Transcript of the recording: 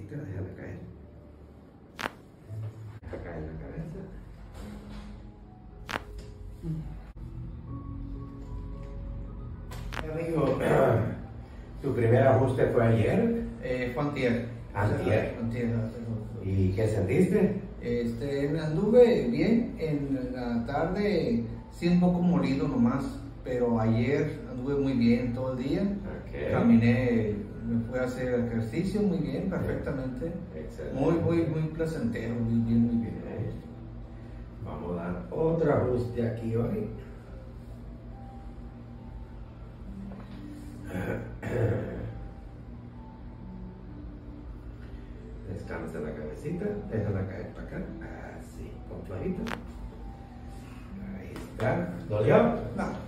despacito, déjala caer. Deja caer la cabeza. Amigo, ¿tu primer ajuste fue ayer? Fue antier. Antier. Antier. ¿Y qué sentiste? Anduve bien en la tarde, sí un poco molido nomás, pero ayer anduve muy bien todo el día. Okay. Caminé, me fui a hacer ejercicio muy bien, perfectamente. Excelente. Muy placentero, muy bien. Okay. Vamos a dar otro ajuste aquí hoy. Descansa la cabecita, déjala caer para acá, así, con flojito. Ahí está. ¿Dolió? No.